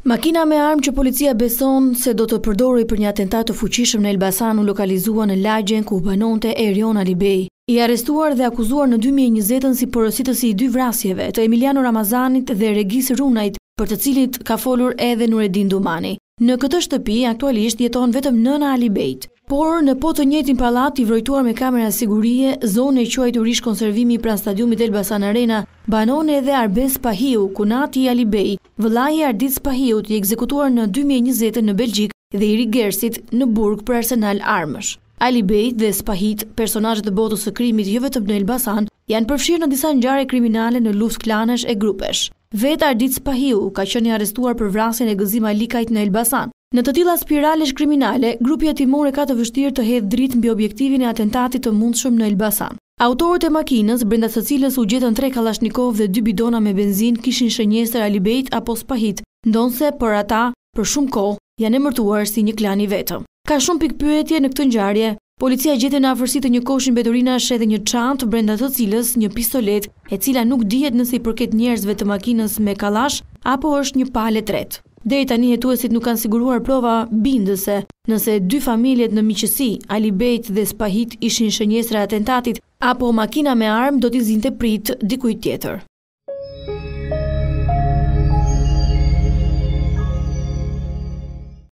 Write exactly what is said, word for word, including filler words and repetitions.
Makina me armë që policia beson se do të përdoroj për një atentat të fuqishëm në Elbasan u lokalizua në lagjen ku banonte Erion Alibej, i arrestuar dhe akuzuar në dy mijë e njëzet si porositësi i dy vrasjeve të Emiliano Ramazanit dhe Regis Runajt, për të cilit ka folur edhe Nureddin Dumani. Në këtë shtëpi aktualisht jeton vetëm nëna Alibejt, por në po të njëjtin pallat i vrojtuar me kamera sigurie, zonë e quajtur ish konservimi pranë stadiumit Elbasan Arena, banon edhe Arbes Pahiu, kunati i Alibej, vëllai i Ardit Pahiut, i ekzekutuar në dy mijë e njëzet në Belgjik dhe i Gersit në burg për arsenal armësh. Alibej dhe Spahit, personazhe të botës së krimit jo vetëm në Elbasan, janë përfshirë në disa ngjarje kriminale në luftë klanesh e grupesh. Vetë Ardit Pahiu ka qenë i arrestuar për vrasjen e Gëzim Alikajt në Elbasan. Në të tilla spiralesh kriminale, grupi hetimor ka të vështirë të hedhë dritë mbi objektivin e atentatit të mundshëm në Elbasan. Autorët e makinës, brenda së cilës u gjetën tre kalashnikov dhe dy bidona me benzinë, kishin shënjestër Alibejt apo Spahit, ndonse për ata, për shumë kohë, janë emërtuar si një klan i vetëm. Ka shumë pikpyetje në këtë ngjarje. Policia gjeti në afërsi të një koshi mbeturinash edhe një çantë brenda të cilës një pistolet, e cila nuk dihet nëse i përket njerëzve të makinës me kallash apo është një palë tretë. Deri tani hetuesit nuk kanë siguruar prova bindëse nëse dy familjet në miqësi, Alibejt dhe Spahit, ishin shënjestra e atentatit apo makina me armë do t'i zinte prit dikujt tjetër.